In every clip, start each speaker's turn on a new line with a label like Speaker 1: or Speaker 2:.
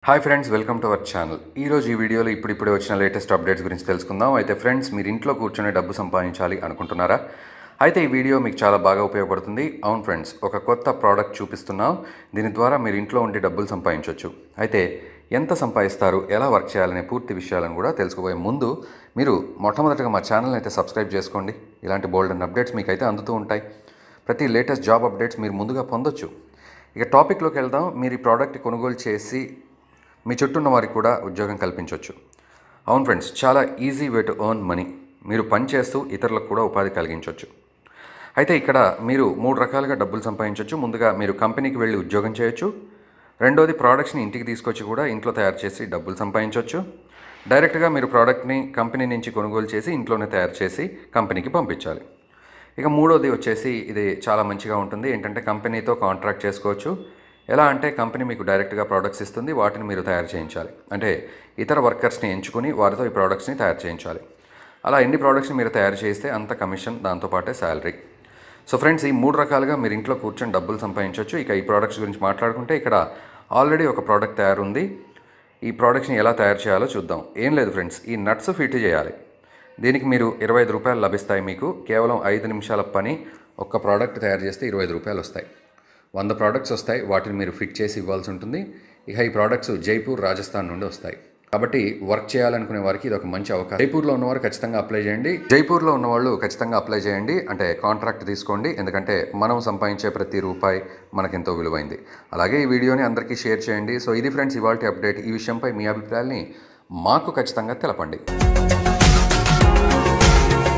Speaker 1: Hi friends, welcome to our channel. ఈరోజు ఈ వీడియోలో ఇప్పుడిప్పుడే వచ్చిన లేటెస్ట్ అప్డేట్స్ గురించి తెలుసుకుందాం. అయితే ఫ్రెండ్స్, మీరు ఇంట్లో కూర్చొని డబ్బు సంపాదించాలి అనుకుంటున్నారా? అయితే ఈ వీడియో మీకు చాలా బాగా ఉపయోగపడుతుంది. అవును ఫ్రెండ్స్, ఒక కొత్త ప్రోడక్ట్ చూపిస్తున్నాం. దీని ద్వారా మీరు ఇంట్లో ఉండి డబ్బులు సంపాదించవచ్చు. అయితే ఎంత సంపాదిస్తారు, ఎలా వర్క్ చేయాలనే పూర్తి విషయాలను కూడా తెలుసుకోబోయే ముందు మీరు మొట్టమొదటిగా మా ఛానల్ని అయితే సబ్స్క్రైబ్ చేసుకోండి. ఇలాంటి బోల్డ్ అండ్ అప్డేట్స్ మీకు అయితే అందుతూ ఉంటాయి. ప్రతి లేటెస్ట్ జాబ్ అప్డేట్స్ మీరు ముందుగా పొందొచ్చు. ఇక టాపిక్లోకి వెళ్దాం. మీరు ఈ ప్రోడక్ట్ కొనుగోలు చేసి మీ చుట్టూ ఉన్న వారికి కూడా ఉద్యోగం కల్పించవచ్చు. అవును ఫ్రెండ్స్, చాలా easy way to earn money. మీరు పని చేస్తూ ఇతరులకు కూడా ఉపాధి కలిగించవచ్చు. అయితే ఇక్కడ మీరు 3 రకాలుగా డబ్బులు సంపాదించవచ్చు. ముందుగా మీరు కంపెనీకి వెళ్ళి ఉద్యోగం చేయొచ్చు. రెండోది, ప్రోడక్ట్స్ని ఇంటికి తీసుకొచ్చి కూడా ఇంట్లో తయారు చేసి డబ్బులు సంపాదించవచ్చు. డైరెక్ట్గా మీరు ప్రోడక్ట్ని కంపెనీ నుంచి కొనుగోలు చేసి ఇంట్లోనే తయారు చేసి కంపెనీకి పంపించాలి. ఇక మూడోది వచ్చేసి, ఇది చాలా మంచిగా ఉంటుంది. ఏంటంటే కంపెనీతో కాంట్రాక్ట్ చేసుకోవచ్చు. ఎలా అంటే కంపెనీ మీకు డైరెక్ట్గా ప్రోడక్ట్స్ ఇస్తుంది, వాటిని మీరు తయారు చేయించాలి. అంటే ఇతర వర్కర్స్ని ఎంచుకుని వారితో ఈ ప్రోడక్ట్స్ని తయారు చేయించాలి. అలా ఎన్ని ప్రోడక్ట్స్ని మీరు తయారు చేస్తే అంత కమిషన్, దాంతోపాటే శాలరీ. సో ఫ్రెండ్స్, ఈ 3 రకాలుగా మీరు ఇంట్లో కూర్చొని డబ్బులు సంపాదించవచ్చు. ఇక ఈ ప్రోడక్ట్స్ గురించి మాట్లాడుకుంటే, ఇక్కడ ఆల్రెడీ ఒక ప్రోడక్ట్ తయారుంది. ఈ ప్రోడక్ట్స్ని ఎలా తయారు చేయాలో చూద్దాం. ఏం లేదు ఫ్రెండ్స్, ఈ నట్స్ ఫిట్ చేయాలి. దీనికి మీరు 25 రూపాయలు లభిస్తాయి. మీకు కేవలం 5 నిమిషాల పని. ఒక్క ప్రోడక్ట్ తయారు చేస్తే 25 రూపాయలు వస్తాయి. 100 ప్రోడక్ట్స్ వస్తాయి. వాటిని మీరు ఫిట్ చేసి ఇవ్వాల్సి ఉంటుంది. ఇక ఈ ప్రోడక్ట్స్ జైపూర్, రాజస్థాన్ నుండి వస్తాయి. కాబట్టి వర్క్ చేయాలనుకునే వారికి ఇది ఒక మంచి అవకాశం. జైపూర్లో ఉన్నవారు ఖచ్చితంగా అప్లై చేయండి. జైపూర్లో ఉన్నవాళ్ళు ఖచ్చితంగా అప్లై చేయండి. అంటే కాంట్రాక్ట్ తీసుకోండి. ఎందుకంటే మనం సంపాదించే ప్రతి రూపాయి మనకెంతో విలువైంది. అలాగే ఈ వీడియోని అందరికీ షేర్ చేయండి. సో ఇది ఫ్రెండ్స్ ఇవాల్టి అప్డేట్. ఈ విషయంపై మీ అభిప్రాయాల్ని మాకు ఖచ్చితంగా తెలపండి.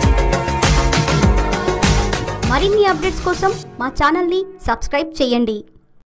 Speaker 2: మరిన్ని అప్డేట్స్ కోసం మా ఛానల్ని సబ్స్క్రైబ్ చేయండి.